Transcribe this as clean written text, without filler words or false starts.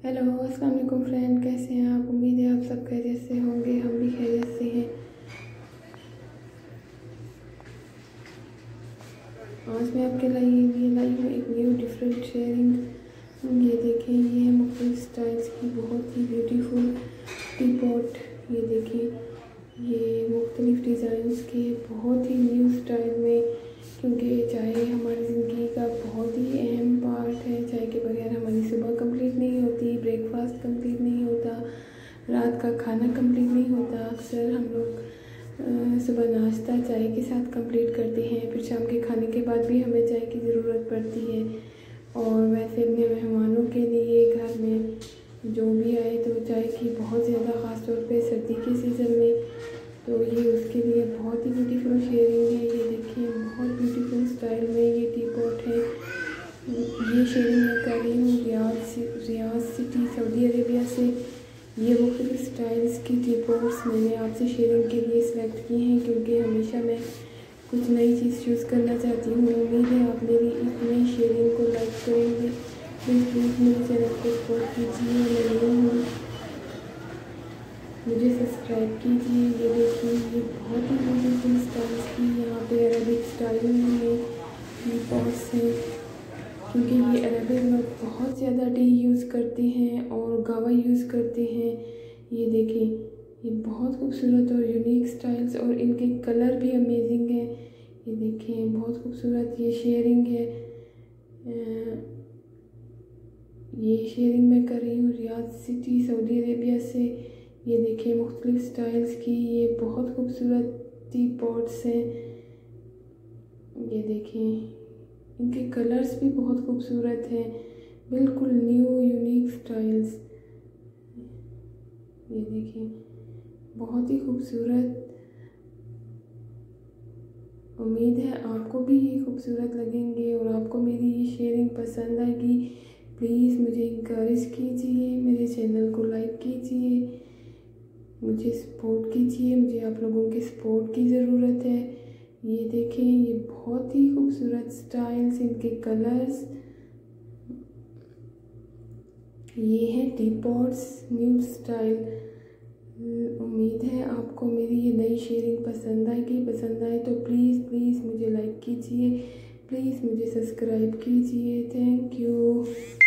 Hello अस्सलाम वालेकुम friend, कैसे हैं आप। उम्मीद है आप सब खैरियत से होंगे, हम भी खैरियत से हैं। आज मैं आपके लिए लाई हूँ एक न्यू डिफरेंट शेयरिंग। ये देखें, ये है मुख्तलिफ स्टाइल्स की बहुत ही ब्यूटीफुल टी पॉट। ये देखिए, ये मुख्तलिफ डिज़ाइंस के बहुत ही न्यू स्टाइल में, क्योंकि चाय हमारी ज़िंदगी का बहुत ही अहम पार्ट है। चाय के बगैर हमारी सुबह कंप्लीट नहीं होती, ब्रेकफास्ट कंप्लीट नहीं होता, रात का खाना कंप्लीट नहीं होता। अक्सर हम लोग सुबह नाश्ता चाय के साथ कंप्लीट करते हैं, फिर शाम के खाने के बाद भी हमें चाय की ज़रूरत पड़ती है। और वैसे अपने मेहमानों के लिए घर में जो भी आए तो चाय की बहुत ज़्यादा ख़ास तौर पे सर्दी के सीज़न में, तो ये उसके लिए बहुत ही ब्यूटीफुल शेयरिंग है। ये देखिए, बहुत ब्यूटीफुल स्टाइल में ये टी पॉट है। ये शेयरिंग मैं कर रही हूँ रियाद सिटी, सऊदी अरेबिया से। ये मुख्तलिफ स्टाइल्स की टी पॉट्स मैंने आपसे शेयरिंग के लिए सिलेक्ट की हैं, क्योंकि हमेशा मैं कुछ नई चीज़ चूज़ करना चाहती हूँ। उम्मीद है आप मेरी इस नई शेयरिंग को लाइक करेंगे। प्लीज़ मेरे चैनल को सपोर्ट कीजिए, मैं न्यू हूँ, मुझे सब्सक्राइब कीजिए। ये देखिए, ये बहुत ही ब्यूटीफुल स्टाइल्स की यहाँ पे अरबिक स्टाइल में टी पॉट्स हैं, क्योंकि ये अरबिक लोग बहुत ज़्यादा टी यूज़ करते हैं और गावा यूज़ करते हैं। ये देखें, ये बहुत खूबसूरत और यूनिक स्टाइल्स, और इनके कलर भी अमेजिंग हैं। ये देखें, बहुत खूबसूरत ये शेयरिंग है। ये शेयरिंग मैं कर रही हूँ रियाद सिटी, सऊदी अरेबिया से। ये देखिए, मुख्तलिफ स्टाइल्स की ये बहुत खूबसूरत टी पॉट्स हैं। ये देखें, इनके कलर्स भी बहुत खूबसूरत हैं, बिल्कुल न्यू यूनिक स्टाइल्स। ये देखें, बहुत ही खूबसूरत। उम्मीद है आपको भी ये खूबसूरत लगेंगे और आपको मेरी ये शेयरिंग पसंद आएगी। प्लीज़ मुझे इनकरेज कीजिए, मेरे चैनल को लाइक कीजिए, मुझे सपोर्ट कीजिए। मुझे आप लोगों के सपोर्ट की ज़रूरत है। ये देखें, ये बहुत ही खूबसूरत स्टाइल्स, इनके कलर्स। ये हैं टी पॉट्स न्यू स्टाइल। उम्मीद है आपको मेरी ये नई शेयरिंग पसंद आएगी। पसंद आए तो प्लीज़ मुझे लाइक कीजिए, प्लीज़ मुझे सब्सक्राइब कीजिए। Thank you.